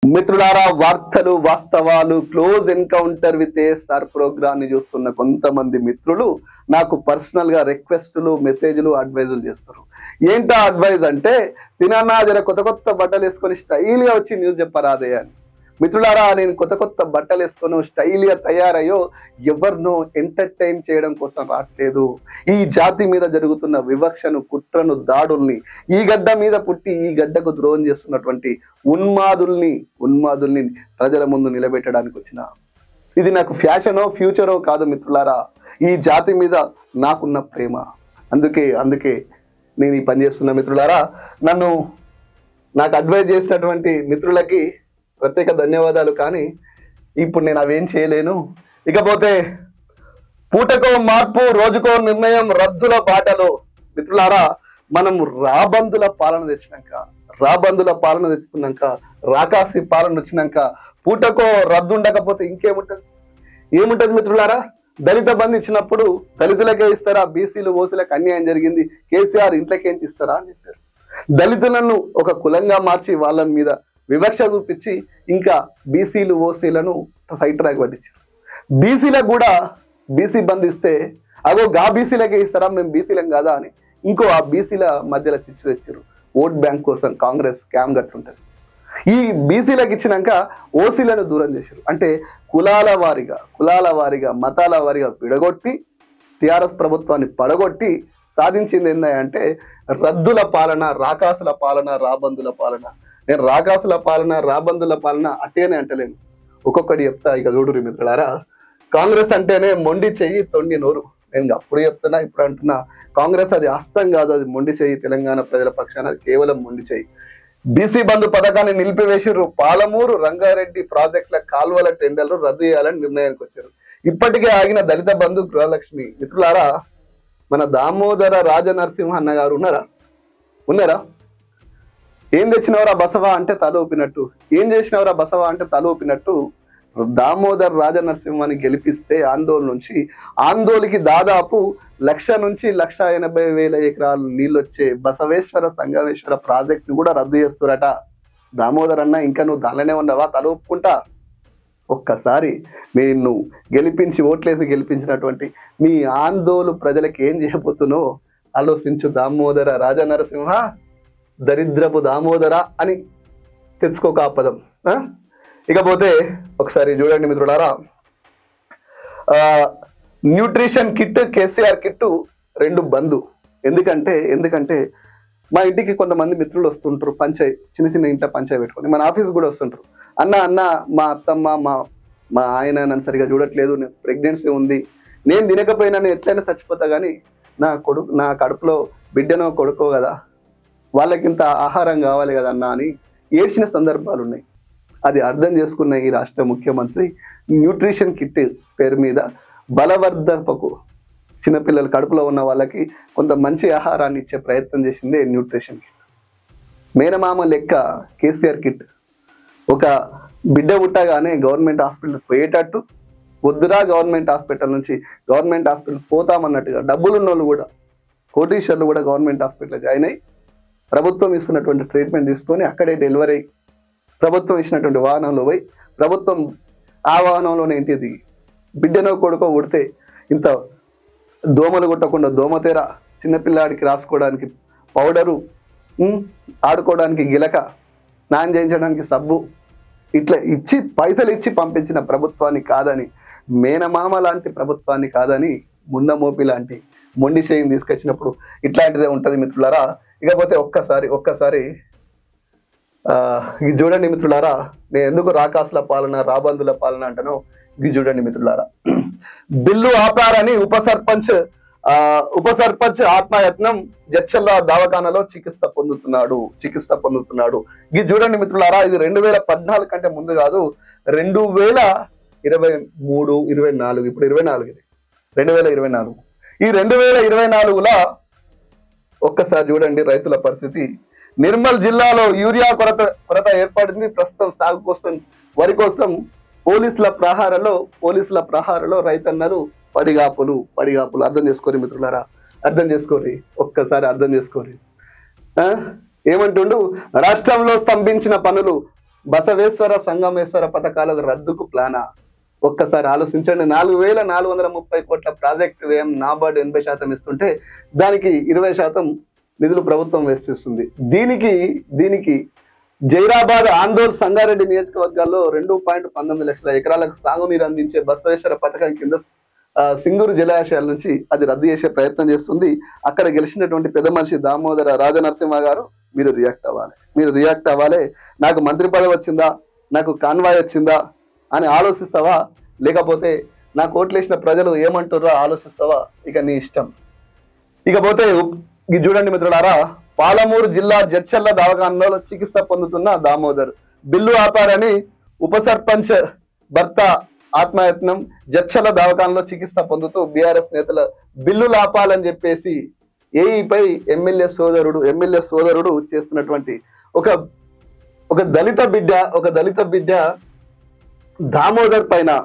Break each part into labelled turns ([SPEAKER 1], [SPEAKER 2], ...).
[SPEAKER 1] మిత్రులారా, వార్తలు వాస్తవాలు close encounter with ASR programme ని చూస్తున్న కొంతమంది మిత్రులు నాకు పర్సనల్ గా రిక్వెస్టులు, మెసేజ్లు, అడ్వైజులు చేస్తారు. ఏంటా అడ్వైజ్ అంటే, సినానా జర కొత్త కొత్త బట్టలు వేసుకొని స్టైల్ గా వచ్చి న్యూస్ చెప్పరాదే అని. మిత్రులారా, నేను కొత్త కొత్త బట్టలు వేసుకొని స్టైల్ గా తయారయ్యో ఎవరినో ఎంటర్టైన్ చేయడం కోసం రావట్లేదు. ఈ జాతి మీద జరుగుతున్న వివక్షను, కుట్రను, దాడుల్ని, ఈ గడ్డ మీద పుట్టి ఈ గడ్డకు ద్రోహం చేస్తున్నటువంటి ఉన్మాదుల్ని ప్రజల ముందు నిలబెట్టడానికి వచ్చిన. ఇది నాకు ఫ్యాషనో ఫ్యూచరో కాదు మిత్రులారా, ఈ జాతి మీద నాకున్న ప్రేమ. అందుకే నేను ఈ పని చేస్తున్నా. మిత్రులారా, నాకు అడ్వైజ్ చేసినటువంటి మిత్రులకి ప్రత్యేక ధన్యవాదాలు. కానీ ఇప్పుడు నేను అవేం చేయలేను. ఇకపోతే పూటకో మార్పు, రోజుకో నిర్ణయం, రద్దుల బాటలో. మిత్రులారా, మనం రాబందుల పాలన తెచ్చుకున్నాక, రాకాసి పాలన వచ్చినాక పూటకో రద్దు ఉండకపోతే ఏముంటది మిత్రులారా? దళిత బంధు ఇచ్చినప్పుడు దళితులకే ఇస్తారా? బీసీలు ఓసీలకు అన్యాయం జరిగింది, కేసీఆర్ ఇంట్లోకేంటి ఇస్తారా అని చెప్పారు. దళితులను ఒక కులంగా మార్చి వాళ్ళ మీద వివక్ష చూపించి ఇంకా బీసీలు ఓసీలను సైట్ ట్రాక్ పట్టించారు. బీసీలకు కూడా బీసీ బంద్ ఇస్తే అగో గా బీసీలకే ఇస్తారా, మేము బీసీలం కాదా అని ఇంకో ఆ బీసీల మధ్యలో చిచ్చు తెచ్చారు. ఓట్ బ్యాంక్ కోసం కాంగ్రెస్ క్యామ్ గట్టుంటది. ఈ బీసీలకు ఇచ్చినాక ఓసీలను దూరం చేశారు. అంటే కులాల వారిగా మతాల వారిగా విడగొట్టి టిఆర్ఎస్ ప్రభుత్వాన్ని పడగొట్టి సాధించింది ఏంటంటే రద్దుల పాలన, రాకాసుల పాలన, రాబందుల పాలన. నేను రాకాసుల పాలన, రాబందుల పాలన అట్టేనే అంటలేను, ఒక్కొక్కటి చెప్తా. ఇక చూడురు మిత్రులారా, కాంగ్రెస్ అంటేనే మొండి చెయ్యి తొండి నోరు. నేను అప్పుడు చెప్తున్నా, ఇప్పుడు అంటున్నా, కాంగ్రెస్ అది హస్తం కాదు, అది మొండి చెయ్యి. తెలంగాణ ప్రజల పక్షాన అది కేవలం మొండి చెయ్యి. బీసీ బంధు పథకాన్ని నిలిపివేసిర్రు. పాలమూరు, రంగారెడ్డి ప్రాజెక్టుల కాల్వల టెండర్లు రద్దు చేయాలని నిర్ణయానికి వచ్చారు. ఇప్పటికే ఆగిన దళిత బంధు గృహలక్ష్మి. మిత్రులారా, మన దామోదర రాజనరసింహ అన్న గారు ఉన్నారా? ఏం తెచ్చినవరా బసవా అంటే తల ఊపినట్టు, ఏం చేసినవరా బసవా అంటే తల ఊపినట్టు దామోదర్ రాజనరసింహాన్ని గెలిపిస్తే ఆందోళనకి దాదాపు 1,00,000 నుంచి 1,80,000 ఎకరాలు నీళ్ళు వచ్చే బసవేశ్వర సంగమేశ్వర ప్రాజెక్ట్ కూడా రద్దు చేస్తురట. దామోదర్ అన్న, ఇంకా నువ్వు దానిలోనే ఉన్నావా? తల ఊపుకుంటా. ఒక్కసారి నేను గెలిపించి ఓట్లేసి గెలిపించినటువంటి మీ ఆందోళన ప్రజలకు ఏం చేయబోతున్నో ఆలోచించు. దామోదర రాజనరసింహ, దరిద్రపు దామోదర అని తెచ్చుకోక ఆ పదం. ఇకపోతే ఒకసారి చూడండి మిత్రులారా, న్యూట్రిషన్ కిట్, కేసీఆర్ కిట్ 2 బంధు. ఎందుకంటే మా ఇంటికి కొంతమంది మిత్రులు వస్తుంటారు, చిన్న ఇంట్లో పంచాయి పెట్టుకొని. మన ఆఫీస్ కూడా వస్తుంటారు. అన్న మా అత్తమ్మ మా ఆయన నన్ను సరిగా చూడట్లేదు, ప్రెగ్నెన్సీ ఉంది, నేను తినకపోయినా నేను ఎట్లయినా చచ్చిపోతా, కానీ నా కడుపులో బిడ్డనో కొడుకో కదా, వాళ్ళకింత ఆహారం కావాలి కదా అన్న అని ఏడ్చిన సందర్భాలు ఉన్నాయి. అది అర్థం చేసుకున్న ఈ రాష్ట్ర ముఖ్యమంత్రి న్యూట్రిషన్ కిట్ పేరు మీద బలవర్ధకకు, చిన్నపిల్లలు కడుపులో ఉన్న వాళ్ళకి కొంత మంచి ఆహారాన్ని ఇచ్చే ప్రయత్నం చేసిందే న్యూట్రిషన్ కిట్. మేనమామ లెక్క కేసీఆర్ కిట్. ఒక బిడ్డ పుట్టగానే గవర్నమెంట్ హాస్పిటల్ పోయేటట్టు, వద్దురా గవర్నమెంట్ హాస్పిటల్ నుంచి గవర్నమెంట్ హాస్పిటల్ పోతామన్నట్టుగా డబ్బులున్న వాళ్ళు కూడా, కోటీశ్వర్లు కూడా గవర్నమెంట్ హాస్పిటల్ జాయిన్ అయ్యి ప్రభుత్వం ఇస్తున్నటువంటి ట్రీట్మెంట్ తీసుకొని అక్కడే డెలివరీ అయ్యి ప్రభుత్వం ఇచ్చినటువంటి వాహనంలో పోయి ప్రభుత్వం ఆ వాహనంలోనే ఇంటిది బిడ్డనో కొడుకో ఉడితే ఇంత దోమలు కొట్టకుండా దోమతెర, చిన్నపిల్లాడికి రాసుకోవడానికి పౌడరు, ఆడుకోవడానికి గిలక, స్నానం చేయించడానికి సబ్బు, ఇట్లా ఇచ్చి పైసలు ఇచ్చి పంపించిన ప్రభుత్వాన్ని కాదని, మేనమామ లాంటి ప్రభుత్వాన్ని కాదని, మున్నమోపి లాంటి మొండి చేయిని తీసుకొచ్చినప్పుడు ఇట్లాంటిదే ఉంటుంది మిత్రులారా. ఇకపోతే ఒక్కసారి ఇది చూడండి మిత్రులారా, నేను ఎందుకు రాకాసుల పాలన, రాబందుల పాలన అంటానో ఇది చూడండి మిత్రులారా. బిల్లు ఆపారని ఉప సర్పంచ్ ఆత్మయత్నం, జడ్చల్ల దవాఖానలో చికిత్స పొందుతున్నాడు. ఇది చూడండి మిత్రులారా, ఇది 2014 కంటే ముందు కాదు, 2023, 24, ఇప్పుడు 24, ఇది 2024. ఈ 2024లో ఒక్కసారి చూడండి రైతుల పరిస్థితి. నిర్మల్ జిల్లాలో యూరియా కొరత ఏర్పడింది. ప్రస్తుతం సాగు కోసం, వరి కోసం పోలీసుల ప్రహారలో రైతన్నలు పడిగాపులు. అర్థం చేసుకోరి మిత్రులారా, ఒక్కసారి అర్థం చేసుకోరి. ఏమంటుండు, రాష్ట్రంలో స్తంభించిన పనులు బసవేశ్వర సంగమేశ్వర పథకాల రద్దుకు ప్లానా? ఒక్కసారి ఆలోచించండి. 4,430 కోట్ల ప్రాజెక్టు వ్యయం నాబార్డు 80% ఇస్తుంటే దానికి 20% నిధులు ప్రభుత్వం వేచిస్తుంది. దీనికి జైరాబాద్, ఆందోళ్, సంగారెడ్డి నియోజకవర్గాల్లో 2.19 లక్షల ఎకరాలకు సాగునీరు అందించే బసవేశ్వర పథకం కింద సింగూరు జలాశయాల నుంచి అది రద్దు చేసే ప్రయత్నం చేస్తుంది. అక్కడ గెలిచినటువంటి పెద్ద మనిషి దామోదర రాజనరసింహ గారు మీరు రియాక్ట్ అవ్వాలి. నాకు మంత్రి పదవి వచ్చిందా, నాకు కాన్వాయ్ వచ్చిందా అని ఆలోచిస్తావా, లేకపోతే నాకు ఓట్లేసిన ప్రజలు ఏమంటారో ఆలోచిస్తావా? ఇక నీ ఇష్టం. ఇకపోతే ఇది చూడండి మిత్రులారా, పాలమూరు జిల్లా జడ్చర్ల దవాఖానలో చికిత్స పొందుతున్న దామోదర్ బిల్లు ఆపారని ఉప సర్పంచ్ భర్త ఆత్మయత్నం. జడ్చర్ల దవాఖానలో చికిత్స పొందుతూ బీఆర్ఎస్ నేతల బిల్లులు ఆపాలని చెప్పేసి ఏఈపై ఎమ్మెల్యే సోదరుడు చేస్తున్నటువంటి ఒక దళిత బిడ్డ దామోదర్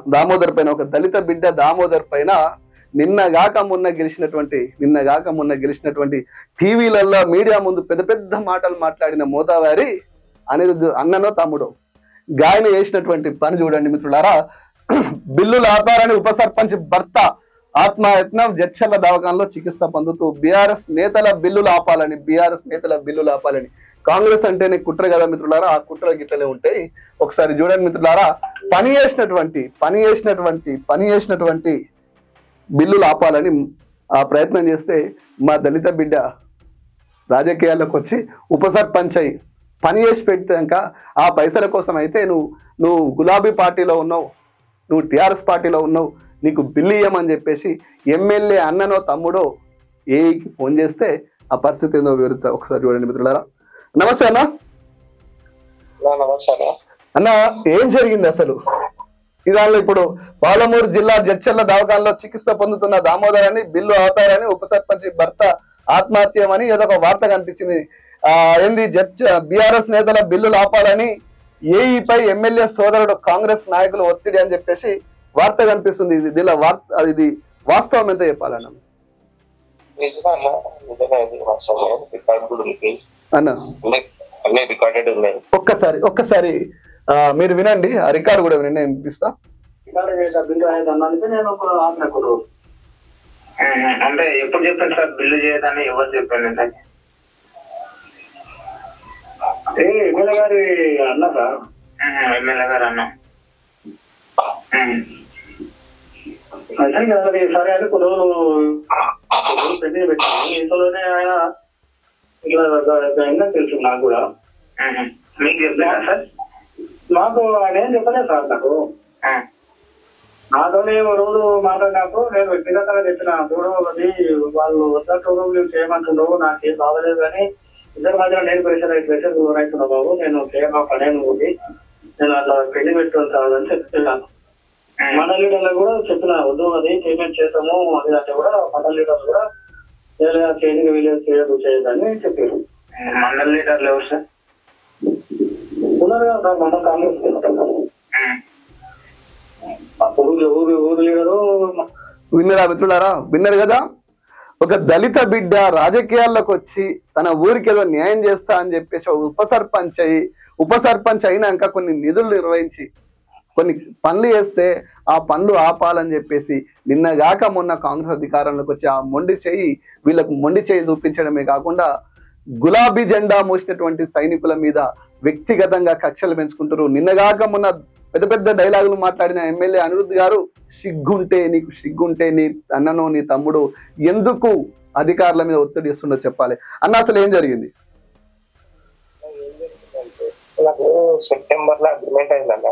[SPEAKER 1] పైన నిన్నగాక మొన్న గెలిచినటువంటి టీవీలలో మీడియా ముందు పెద్ద పెద్ద మాటలు మాట్లాడిన మోతావారి అనిరుద్ధ్ అన్ననో తమ్ముడో గాయన చేసినటువంటి పని చూడండి మిత్రులారా. బిల్లులు ఆపారని ఉప సర్పంచ్ భర్త ఆత్మయత్నం. జడ్చర్ల దవాఖానలో చికిత్స పొందుతూ బీఆర్ఎస్ నేతల బిల్లులు ఆపాలని. కాంగ్రెస్ అంటేనే కుట్ర కదా మిత్రులారా, ఆ కుట్రలు గిట్లనే ఉంటాయి. ఒకసారి చూడండి మిత్రులారా, పని చేసినటువంటి బిల్లులు ఆపాలని ఆ ప్రయత్నం చేస్తే మా దళిత బిడ్డ రాజకీయాల్లోకి వచ్చి ఉప సర్పంచ్ అయి పని చేసి పెట్టాక ఆ పైసల కోసం అయితే నువ్వు గులాబీ పార్టీలో ఉన్నావు, నువ్వు టిఆర్ఎస్ పార్టీలో ఉన్నావు, నీకు బిల్లు ఇయ్యమని చెప్పేసి ఎమ్మెల్యే అన్ననో తమ్ముడో ఏకి ఫోన్ చేస్తే ఆ పరిస్థితి ఏందో వివరిస్తా. ఒకసారి చూడండి మిత్రులారా. నమస్తే అన్న. అన్న, ఏం జరిగింది అసలు? ఇదాల్లో ఇప్పుడు పాలమూరు జిల్లా జడ్చర్ల దవాఖానలో చికిత్స పొందుతున్న దామోదరాన్ని బిల్లు ఆపారని ఉప సర్పంచ్ భర్త ఆత్మహత్యమని ఏదో ఒక వార్త కనిపించింది. ఏంది బీఆర్ఎస్ నేతల బిల్లులు ఆపాలని ఏఈపై ఎమ్మెల్యే సోదరుడు కాంగ్రెస్ నాయకులు ఒత్తిడి అని చెప్పేసి వార్త కనిపిస్తుంది. ఇది వాస్తవం ఎంత చెప్పాలన్న? ఒక్కసారి మీరు వినండి, ఆ రికార్డు కూడా వినండి, నేను వినిపిస్తా.
[SPEAKER 2] అంటే ఎప్పుడు చెప్పాను సార్ బిల్లు చేయదని? ఎవరు చెప్పాను? ఎమ్మెల్యే గారి అన్న సార్, ఎమ్మెల్యే గారు అన్న. సరే అని కొన్ని రోజులు పెండింగ్ పెట్టాను. ఇంట్లోనే ఆయన ఇలా తెలుసు నాకు కూడా. మీకు చెప్పారా సార్? నాకు ఆయన ఏం చెప్పలేదు సార్. నాతోనే రోజు మాట్లాడినప్పుడు నేను వ్యక్తిగతంగా చెప్పిన, చూడు అది వాళ్ళు వద్దరు మీరు చేయమంటున్నావు, నాకేం బాగలేదు కానీ ఇద్దరి మధ్యలో నేను ప్రెషర్ అవుతున్నా బాబు, నేను చేయమా పనేమి ఉంది, నేను అట్లా పెళ్లి పెట్టుకుంటాను చెప్తున్నాను. మండల లీడర్లకు కూడా చెప్పిన, వద్దు అది పేమెంట్ చేస్తాము అది అంటే కూడా మండల లీడర్లు కూడా చేయడానికి వీలేదు, చేయదని చెప్పారు. మండల లీడర్లు ఎవరు సార్? ఉన్నారు కదా సార్, మండల కాంగ్రెస్
[SPEAKER 1] విన్నరా మిత్రులారా? విన్నారు కదా, ఒక దళిత బిడ్డ రాజకీయాల్లోకి వచ్చి తన ఊరికి ఏదో న్యాయం చేస్తా అని చెప్పేసి ఉప సర్పంచ్ అయినాక కొన్ని నిధులు నిర్వహించి కొన్ని పనులు చేస్తే ఆ పనులు ఆపాలని చెప్పేసి నిన్నగాక మొన్న కాంగ్రెస్ అధికారంలోకి వచ్చి ఆ వీళ్ళకు మొండి చేయి చూపించడమే కాకుండా గులాబీ జెండా మోసినటువంటి సైనికుల మీద వ్యక్తిగతంగా కక్షలు పెంచుకుంటారు. నిన్నగాక మొన్న పెద్ద పెద్ద డైలాగులు మాట్లాడిన ఎమ్మెల్యే అనిరుద్ధ్ గారు, నీకు సిగ్గుంటే నీ అన్ననో నీ తమ్ముడు ఎందుకు అధికారుల మీద ఒత్తిడి చేస్తుండో చెప్పాలి అన్న. అసలు ఏం జరిగింది?
[SPEAKER 2] నాకు సెప్టెంబర్ లో అగ్రిమెంట్ అయిందన్న.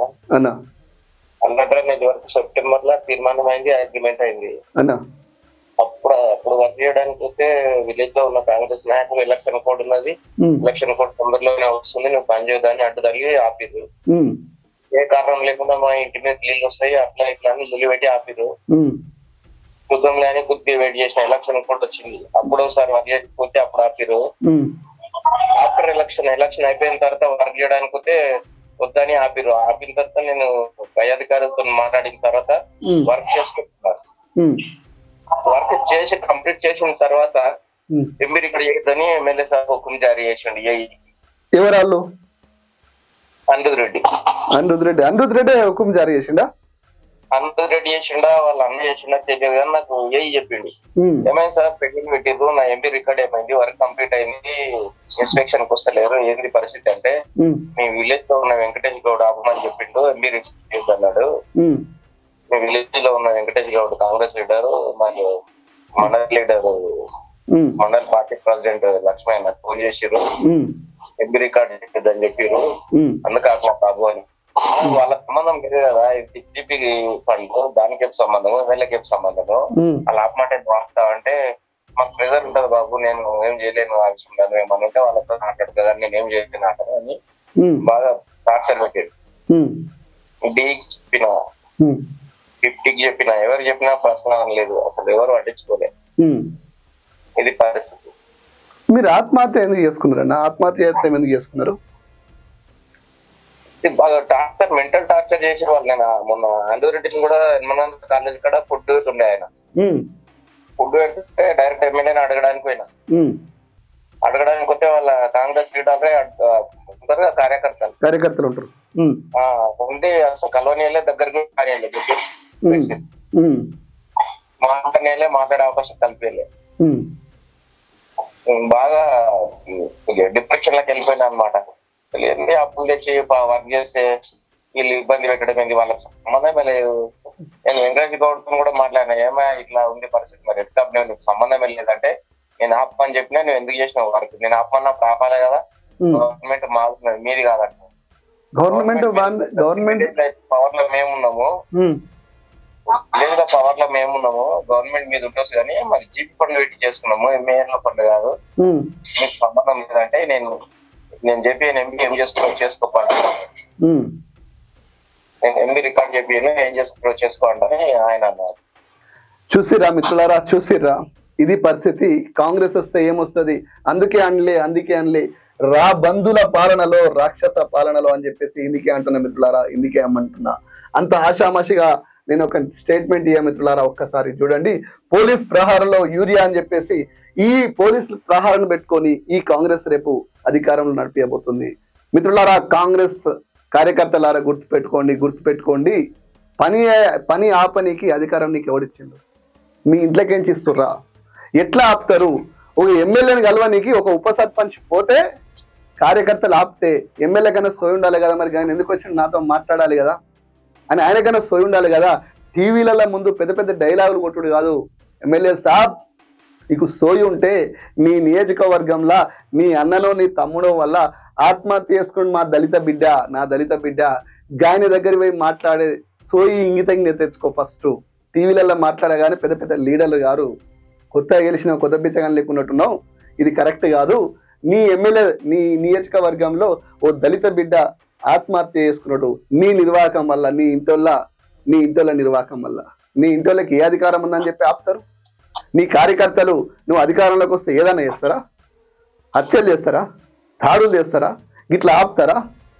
[SPEAKER 2] సెప్టెంబర్ లో తీర్మానం అయింది, అగ్రిమెంట్ అయింది
[SPEAKER 1] అన్న.
[SPEAKER 2] అప్పుడు వర్క్ చేయడానికి వస్తే విలేజ్ లో ఉన్న కాంగ్రెస్ నాయకులు ఎలక్షన్ కోడ్ ఉన్నది, ఎలక్షన్ కోడ్ తొందరలోనే వస్తుంది, నువ్వు పని చేయదాన్ని అడ్డు తగిలి ఆపిరు. ఏ కారణం లేకుండా మా ఇంటి మీద నీళ్ళు వస్తాయి అట్లా ఇట్లా అని ముళ్ళు పెట్టి ఆపిరు. చూద్దాం కానీ కొద్దిగా వెయిట్ చేసిన, ఎలక్షన్ కోడ్ వచ్చింది, అప్పుడు ఒకసారి వర్క్ చేయకపోతే అప్పుడు ఆపిరు. ఆఫ్టర్ ఎలక్షన్ అయిపోయిన తర్వాత వర్క్ చేయడానికి పోతే వద్దని ఆపిరు. ఆపిన తర్వాత నేను పై అధికారులతో మాట్లాడిన తర్వాత వర్క్ చేసుకుంటున్నాను. వర్క్ చేసి కంప్లీట్ చేసిన తర్వాత మీరు ఇక్కడ చేయొద్దని ఎమ్మెల్యే సార్ హుకుం జారీ చేసిండు.
[SPEAKER 1] ఎవరాళ్ళు?
[SPEAKER 2] అనిరుద్
[SPEAKER 1] రెడ్డి హుకుం జారీ చేసిండా?
[SPEAKER 2] అనిరుద్ రెడ్డి చేసిండా, వాళ్ళ అన్న చేసిండా తెలియదు కానీ నాకు చెప్పిండు. ఏమైంది సార్ పెండింగ్ పెట్టిర్రు, నా ఎంపీ రికార్డ్ ఏమైంది, వర్క్ కంప్లీట్ అయింది, ఇన్స్పెక్షన్ కి వస్తలేరు, ఏంది పరిస్థితి అంటే మీ విలేజ్ లో ఉన్న వెంకటేష్ గౌడ్ ఆపమని చెప్పిండు, ఎంపీ రికార్డ్ అన్నాడు. మీ విలేజ్ లో ఉన్న వెంకటేష్ గౌడ్ కాంగ్రెస్ లీడర్, మరి మండల లీడర్, మండల పార్టీ ప్రెసిడెంట్ లక్ష్మీ నాకు ఫోన్ చేసిర్రు, ఎంపీ రికార్డ్ అని చెప్పారు, అందుకే అట్లా బాబు అని. వాళ్ళ సంబంధం లేదు కదా, టీడీపీ ఫండ్ దానికి సంబంధము, ఎమ్మెల్యేకి సంబంధము, అలా ఆపమంటే వాస్తా అంటే మాకు ప్రెజర్ ఉంటది బాబు, నేను ఏం చేయలేను ఆ విషయంలో, ఏమన్నా ఉంటే వాళ్ళతో మాట్లాడుతా కానీ నేను ఏం చేయలేను అంటాను అని బాగా టార్చర్ పెట్టాడు. డీకి చెప్పిన, 50కి చెప్పిన, ఎవరు చెప్పినా ప్రశ్న లేదు, అసలు ఎవరు పట్టించుకోలేదు. ఇది పరిస్థితి.
[SPEAKER 1] మీరు ఆత్మహత్య ఎందుకు చేసుకున్నారు అన్న? ఆత్మహత్య ఎందుకు చేసుకున్నారు?
[SPEAKER 2] బాగా టార్చర్, మెంటల్ టార్చర్ చేసిన వాళ్ళు. నేను మొన్న అనిరుద్ రెడ్డిని కూడా హనుమానంద కాలేజ్ కాడ ఫుడ్ ఉండే, ఆయన ఫుడ్ పెడితే డైరెక్ట్ ఎమ్మెల్యేని అడగడానికి పోయినా. అడగడానికి వస్తే వాళ్ళ కాంగ్రెస్ లీడర్లే ఉంటారు, కార్యకర్తలు ఉంటారు, ఉండి అసలు కలవనీయలే, దగ్గరికి మాట్లాడే అవకాశం కల్పించలే. బాగా డిప్రెషన్ లోకి వెళ్ళిపోయినా అనమాట. ఎన్ని అప్పులు తెచ్చి వర్క్ చేస్తే వీళ్ళు ఇబ్బంది పెట్టడం ఏంది, వాళ్ళకి సంబంధమే లేదు. నేను వెంకటేష్ గౌడ్తో కూడా మాట్లాడినా, ఏమా ఇట్లా ఉంది పరిస్థితి, మరి ఎట్లా నీకు సంబంధం లేదంటే, నేను ఆపమని చెప్పినా నువ్వు ఎందుకు చేసినావు వర్క్, నేను ఆపమన్నా ఆపాలి కదా, గవర్నమెంట్ మారుతున్నది మీది కాదంట. గవర్నమెంట్ పవర్ లో మేమున్నాము, లేదా పవర్ లో మేమున్నాము, గవర్నమెంట్ మీద ఉంటుంది కానీ మరి జీపీ ఫండ్ పెట్టి చేసుకున్నాము, మేయర్ల ఫండ్ కాదు, మీకు సంబంధం లేదంటే నేను చెప్పి ఎంపీ ఏం చేసుకోవాలి, నేను ఎంపీ రికార్డ్ చెప్పి ఏం చేసుకోవాలని ఆయన అన్నారు.
[SPEAKER 1] చూసిరా మిత్రులారా, చూసిరా, ఇది పరిస్థితి. కాంగ్రెస్ వస్తే ఏమొస్తుంది, అందుకే అనలే రా బంధుల పాలనలో రాక్షస పాలనలో అని చెప్పేసి ఇందుకే అంటున్నా మిత్రులారా, ఇందుకే అమ్మంటున్నా. అంత ఆషామాషిగా నేను ఒక స్టేట్మెంట్ ఇయ్య మిత్రులారా, ఒక్కసారి చూడండి. పోలీస్ ప్రహారంలో యూరియా అని చెప్పేసి ఈ పోలీస్ ప్రహారం పెట్టుకొని ఈ కాంగ్రెస్ రేపు అధికారంలో నడిపించబోతుంది. మిత్రులారా, కాంగ్రెస్ కార్యకర్తలారా గుర్తుపెట్టుకోండి, పని ఆపనికి అధికారం నీకు ఎవడిచ్చిండు? మీ ఇంట్లోకేంచి ఇస్తుర్రా? ఎట్లా ఆపుతారు? ఒక ఎమ్మెల్యేని కలవనికి ఒక ఉప సర్పంచ్ పోతే కార్యకర్తలు ఆపితే ఎమ్మెల్యే కన్నా సోయి ఉండాలి కదా, మరి ఆయన ఎందుకు వచ్చి నాతో మాట్లాడాలి కదా అని ఆయనకన్నా సోయి ఉండాలి కదా. టీవీలలో ముందు పెద్ద పెద్ద డైలాగులు కొట్టుడు కాదు. ఎమ్మెల్యే సాబ్, నీకు సోయి ఉంటే నీ నియోజకవర్గంలో నీ అన్ననో నీ తమ్ముడో వల్ల ఆత్మహత్య చేసుకుని నా దళిత బిడ్డ గాయని దగ్గర పోయి మాట్లాడే సోయి ఇంగితంగా తెచ్చుకో. ఫస్ట్ టీవీలలో మాట్లాడగానే పెద్ద పెద్ద లీడర్లు గారు కొత్తగా గెలిచిన కొత్త బిచ్చగాని లేకున్నట్టున్నావు, ఇది కరెక్ట్ కాదు. నీ ఎమ్మెల్యే నీ నియోజకవర్గంలో ఓ దళిత బిడ్డ ఆత్మహత్య చేసుకున్నట్టు నీ నిర్వాహకం వల్ల, నీ ఇంటోళ్ళ నిర్వాహకం వల్ల, నీ ఇంటోళ్ళకి ఏ అధికారం ఉందని చెప్పి ఆపుతారు? నీ కార్యకర్తలు నువ్వు అధికారంలోకి వస్తే ఏదైనా చేస్తారా? హత్యలు చేస్తారా? దాడులు చేస్తారా? గిట్లా ఆపుతారా?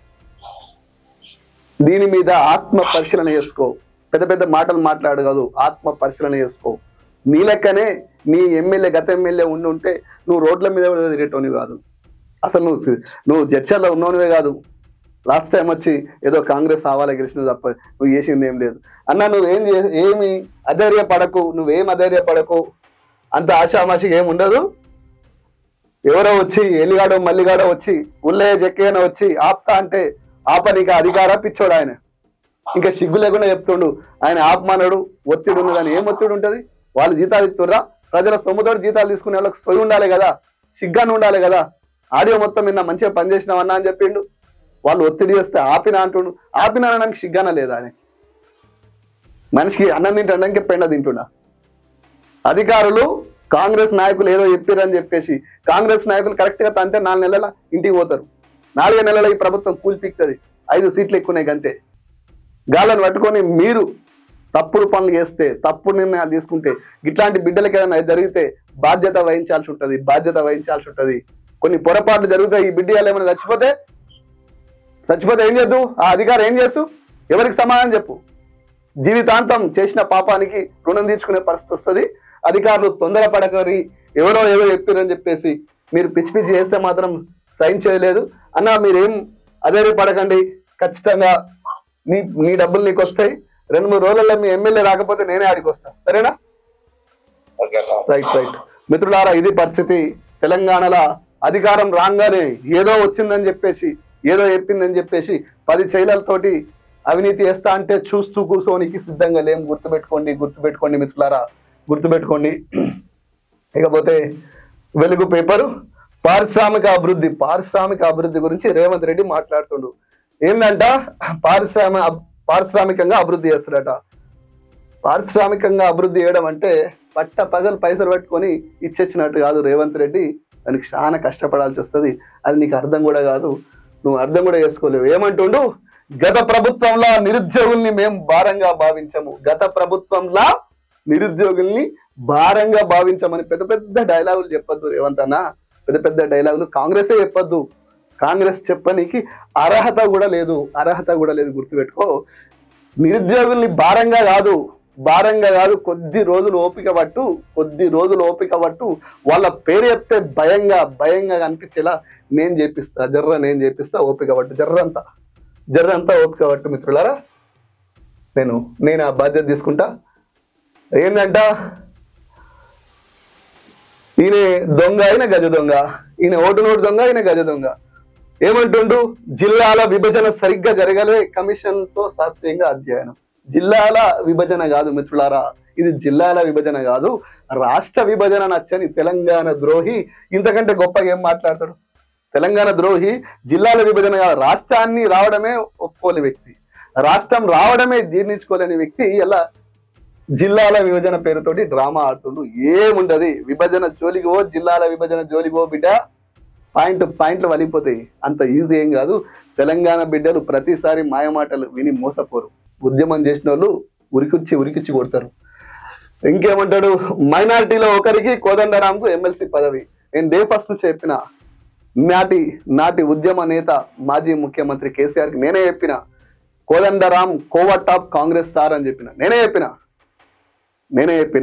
[SPEAKER 1] దీని మీద ఆత్మ పరిశీలన చేసుకో. పెద్ద పెద్ద మాటలు మాట్లాడు కాదు, ఆత్మ పరిశీలన చేసుకో. నీ లెక్కనే నీ గత ఎమ్మెల్యే ఉంటే నువ్వు రోడ్ల మీద తిరిగేటోనివి కాదు. అసలు నువ్వు చర్చల్లో ఉన్నోనివే కాదు. లాస్ట్ టైం వచ్చి ఏదో కాంగ్రెస్ ఆవాలా గెలిచిన తప్ప నువ్వు చేసింది ఏం లేదు అన్న. నువ్వేం అధైర్యపడకు, అంత ఆశామాషిగా ఏమి ఉండదు. ఎవరో వచ్చి ఎల్లిగాడో మల్లిగాడో వచ్చి ఉల్లయ్య జక్కయ్యన వచ్చి ఆప్తా అంటే ఆపనీక అధికార పిచ్చోడు ఆయన. ఇంకా సిగ్గు లేకుండా చెప్తుండు ఆయన ఆపమానడు, ఒత్తిడి ఉన్నదని. ఏం ఒత్తిడి ఉంటుంది? వాళ్ళు జీతాలు ఇస్తుర్రా? ప్రజల సొమ్ముతో జీతాలు తీసుకునే వాళ్ళకి సొయి ఉండాలి కదా, సిగ్గాను ఉండాలి కదా. ఆడియో మొత్తం నిన్న మంచిగా పనిచేసినావన్నా అని చెప్పిండు. వాళ్ళు ఒత్తిడి చేస్తే ఆపినా అంటుండు. ఆపినా అనడానికి సిగ్గాన లేదా? ఆయన మనిషికి అన్నం తింటాడానికి పెండ తింటున్నా. అధికారులు కాంగ్రెస్ నాయకులు ఏదో చెప్పారని చెప్పేసి కాంగ్రెస్ నాయకులు కరెక్ట్ గా తంటే 4 నెలల ఇంటికి పోతారు. 4 నెలల ఈ ప్రభుత్వం కూల్పిక్తుంది. 5 సీట్లు ఎక్కువనే గంతే. గాళ్ళని పట్టుకొని మీరు తప్పుడు పనులు చేస్తే, తప్పుడు నిర్ణయాలు తీసుకుంటే, ఇట్లాంటి బిడ్డలకి ఏదైనా జరిగితే బాధ్యత వహించాల్సి ఉంటుంది. కొన్ని పొరపాట్లు జరుగుతాయి. ఈ బిడ్డలు ఏమైనా చచ్చిపోతే ఏం చేద్దు? ఆ అధికారం ఏం చేస్తూ ఎవరికి సమాధానం చెప్పు? జీవితాంతం చేసిన పాపానికి రుణం తీర్చుకునే పరిస్థితి వస్తుంది. అధికారులు తొందరపడకరి ఎవరో ఏదో చెప్పారని చెప్పేసి మీరు పిచ్చి చేస్తే మాత్రం సైన్ చేయలేదు అన్న. మీరేం అధైర్యపడకండి. ఖచ్చితంగా నీ డబ్బులు నీకు వస్తాయి. 2-3 రోజుల్లో మీ ఎమ్మెల్యే రాకపోతే నేనే ఆడికి వస్తా, సరేనా? రైట్. మిత్రులారా, ఇది పరిస్థితి. తెలంగాణలో అధికారం రాగానే ఏదో వచ్చిందని చెప్పేసి, ఏదో చెప్పిందని చెప్పేసి 10 చైలలతోటి అవినీతి చేస్తా అంటే చూస్తూ కూర్చోనికి సిద్ధంగా లేం. గుర్తుపెట్టుకోండి మిత్రులారా, గుర్తుపెట్టుకోండి. ఇకపోతే వెలుగు పేపరు పారిశ్రామిక అభివృద్ధి గురించి రేవంత్ రెడ్డి మాట్లాడుతుండు. ఏంటంట, పారిశ్రామికంగా అభివృద్ధి చేస్తాడట. పారిశ్రామికంగా అభివృద్ధి చేయడం అంటే పట్ట పగలు పైసలు పట్టుకొని ఇచ్చేచ్చినట్టు కాదు రేవంత్ రెడ్డి. దానికి చాలా కష్టపడాల్సి వస్తుంది. అది నీకు అర్థం కూడా కాదు, నువ్వు అర్థం కూడా చేసుకోలేవు. ఏమంటుండు, గత ప్రభుత్వంలో నిరుద్యోగుల్ని మేము భారంగా భావించము. పెద్ద పెద్ద డైలాగులు చెప్పొద్దు రేవంత్ అన్న, పెద్ద డైలాగులు కాంగ్రెసే చెప్పొద్దు. కాంగ్రెస్ చెప్పనీకి అర్హత కూడా లేదు. గుర్తుపెట్టుకో. నిరుద్యోగుల్ని భారంగా కాదు, కొద్ది రోజులు ఓపిక పట్టు. వాళ్ళ పేరు చెప్తే భయంగా కనిపించేలా నేను చేపిస్తా. ఓపిక పట్టు, జర్రంతా ఓపిక పట్టు మిత్రులారా. నేను ఆ బాధ్యత తీసుకుంటా. ఏంటంట, ఈయన దొంగ, ఆయన గజ దొంగ, ఈయన ఓటు నోటు దొంగ, ఆయన గజ దొంగ. ఏమంటుండు, జిల్లాల విభజన సరిగ్గా జరగలే, కమిషన్ తో శాస్త్రీయంగా అధ్యయనం. జిల్లాల విభజన కాదు మిత్రులారా, ఇది జిల్లాల విభజన కాదు, రాష్ట్ర విభజన నచ్చని తెలంగాణ ద్రోహి ఇంతకంటే గొప్పగా ఏం మాట్లాడతాడు? తెలంగాణ ద్రోహి జిల్లాల విభజన కాదు, రాష్ట్రాన్ని రావడమే ఒప్పుకోని వ్యక్తి, రాష్ట్రం రావడమే జీర్ణించుకోలేని వ్యక్తి ఇలా జిల్లాల విభజన పేరుతోటి డ్రామా ఆడుతుండు. ఏముండదు, విభజన జోలిగో, జిల్లాల విభజన జోలిగో బిడ్డ, పాయింట్లు వలిపోతాయి. అంత ఈజీ ఏం కాదు. తెలంగాణ బిడ్డలు ప్రతిసారి మాయమాటలు విని మోసపోరు. ఉద్యమం చేసిన వాళ్ళు ఉరికిచ్చి కొడతారు. ఇంకేమంటాడు, మైనారిటీలో ఒకరికి కోదండరాంకు ఎమ్మెల్సీ పదవి. నేను డే ఫస్ట్ నుంచి చెప్పిన, నాటి ఉద్యమ నేత మాజీ ముఖ్యమంత్రి కేసీఆర్కి నేనే చెప్పిన, కోదండరాం కోవర్ టాప్ కాంగ్రెస్ సార్ అని చెప్పిన. నేనే చెప్పిన.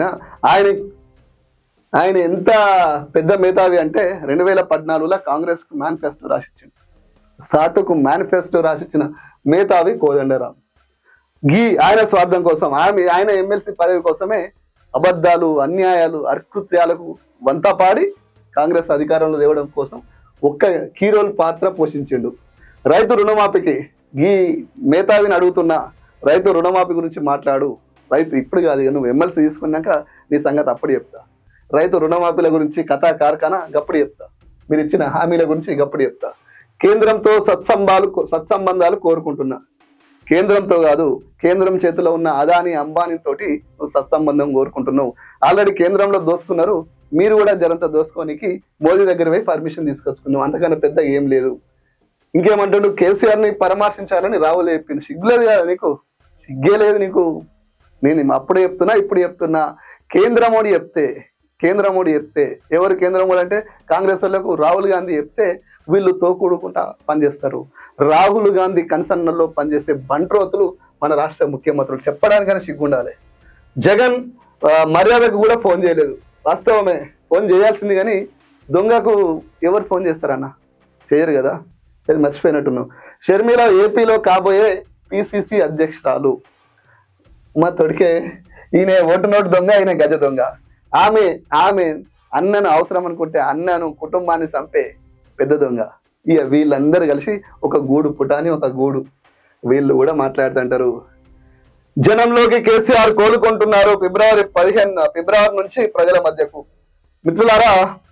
[SPEAKER 1] ఆయన ఎంత పెద్ద మేధావి అంటే 2014లో కాంగ్రెస్ కు మేనిఫెస్టో రాసిచ్చిండు. సాటుకు మేనిఫెస్టో రాసిచ్చిన మేధావి కోదండరాం. ఆయన స్వార్థం కోసం, ఆయన ఎమ్మెల్సీ పదవి కోసమే అబద్ధాలు, అన్యాయాలు, అకృత్యాలకు వంతపాడి కాంగ్రెస్ అధికారంలో తేవడం కోసం ఒక్క కీరోల్ పాత్ర పోషించిండు. రైతు రుణమాఫీకి ఈ మేధావిని అడుగుతున్నా, రైతు రుణమాఫీ గురించి మాట్లాడు. రైతు ఇప్పుడు కాదు, నువ్వు ఎమ్మెల్సీ తీసుకున్నాక నీ సంగతి అప్పుడు చెప్తా. రైతు రుణమాఫీల గురించి కథా కార్ఖానా గప్పుడు చెప్తా. మీరు ఇచ్చిన హామీల గురించి గప్పుడు చెప్తా. కేంద్రంతో సత్సంబంధాలు కోరుకుంటున్నా. కేంద్రంతో కాదు, కేంద్రం చేతిలో ఉన్న అదాని అంబానీ తోటి నువ్వు సత్సంబంధం కోరుకుంటున్నావు. ఆల్రెడీ కేంద్రంలో దోసుకున్నారు, మీరు కూడా జరంత దోసుకోనికి మోదీ దగ్గర పోయి పర్మిషన్ తీసుకొచ్చుకున్నావు. అంతకన్నా పెద్ద ఏం లేదు. ఇంకేమంటాడు, కేసీఆర్ ని పరామర్శించాలని రావులే చెప్పింది. సిగ్గులేదు కదా నీకు? సిగ్గే లేదు నీకు. నేను అప్పుడే చెప్తున్నా, ఇప్పుడు చెప్తున్నా. కేంద్ర మోడీ చెప్తే ఎవరు కేంద్ర మోడీ అంటే కాంగ్రెస్ వాళ్ళకు రాహుల్ గాంధీ చెప్తే వీళ్ళు తోకూడుకుంటా పనిచేస్తారు. రాహుల్ గాంధీ కన్సర్న్లో పనిచేసే బంట్రోతులు మన రాష్ట్ర ముఖ్యమంత్రులు. చెప్పడానికైనా సిగ్గుండాలి. జగన్ మర్యాదకు కూడా ఫోన్ చేయలేదు. వాస్తవమే, ఫోన్ చేయాల్సింది, కానీ దొంగకు ఎవరు ఫోన్ చేస్తారన్న? చేయరు కదా, మర్చిపోయినట్టున్నావు. షర్మిల ఏపీలో కాబోయే పిసిసి అధ్యక్షురాలు. మా తొడికే ఈయన ఓటు నోటు దొంగ, ఈయన గజ దొంగ. ఆమె అన్నను అవసరం అనుకుంటే అన్నను కుటుంబాన్ని చంపే పెద్ద దొంగ. ఇక వీళ్ళందరూ కలిసి ఒక గూడు పుటాని, ఒక గూడు. వీళ్ళు కూడా మాట్లాడుతుంటారు. జనంలోకి కేసీఆర్ కోలుకుంటున్నారు. ఫిబ్రవరి నుంచి ప్రజల మధ్యకు. మిత్రులారా,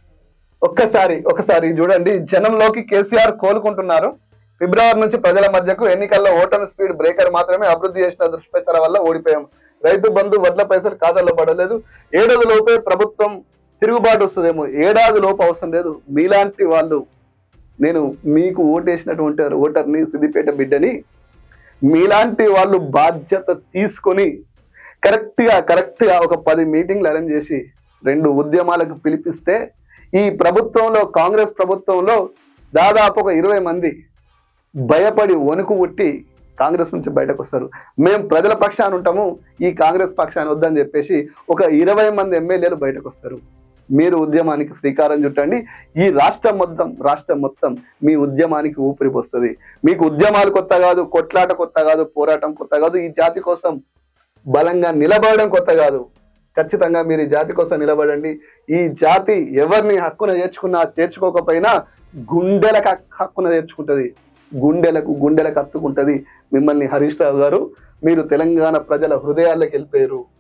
[SPEAKER 1] ఒకసారి చూడండి. జనంలోకి కేసీఆర్ కోలుకుంటున్నారు. ఫిబ్రవరి నుంచి ప్రజల మధ్యకు. ఎన్నికల్లో ఓటమి స్పీడ్ బ్రేకర్ మాత్రమే. అభివృద్ధి చేసిన దుష్ప్రచారం వల్ల ఓడిపోయాం. రైతు బంధు వడ్ల పైసలు ఖాతాలో పడలేదు. 7 ఏడాది లోపే ప్రభుత్వం తిరుగుబాటు వస్తుందేమో. 7 ఏడాది లోపు అవసరం లేదు. మీలాంటి వాళ్ళు, నేను మీకు ఓటేసినటువంటి ఓటర్ని, సిద్దిపేట బిడ్డని, మీలాంటి వాళ్ళు బాధ్యత తీసుకొని కరెక్ట్గా ఒక 10 మీటింగ్లు అరేంజ్ చేసి 2 ఉద్యమాలకు పిలిపిస్తే ఈ ప్రభుత్వంలో, కాంగ్రెస్ ప్రభుత్వంలో దాదాపు ఒక 20 మంది భయపడి వణుకు పుట్టి కాంగ్రెస్ నుంచి బయటకు వస్తారు. మేము ప్రజల పక్షాన ఉంటాము, ఈ కాంగ్రెస్ పక్షాన్ని వద్దని చెప్పేసి ఒక 20 మంది ఎమ్మెల్యేలు బయటకు వస్తారు. మీరు ఉద్యమానికి శ్రీకారం చుట్టండి. ఈ రాష్ట్రం మొత్తం మీ ఉద్యమానికి ఊపిరి పోస్తుంది. మీకు ఉద్యమాలు కొత్త కాదు, కొట్లాట కొత్త కాదు, పోరాటం కొత్త కాదు, ఈ జాతి కోసం బలంగా నిలబడడం కొత్త కాదు. ఖచ్చితంగా మీరు ఈ జాతి కోసం నిలబడండి. ఈ జాతి ఎవరిని హక్కున చేర్చుకోకపోయినా గుండెలకు హక్కున చేర్చుకుంటుంది, గుండెలకు హత్తుకుంటుంది. మిమ్మల్ని హరీష్ రావు గారు, మీరు తెలంగాణ ప్రజల హృదయాల్లోకి వెళ్ళిపోయారు.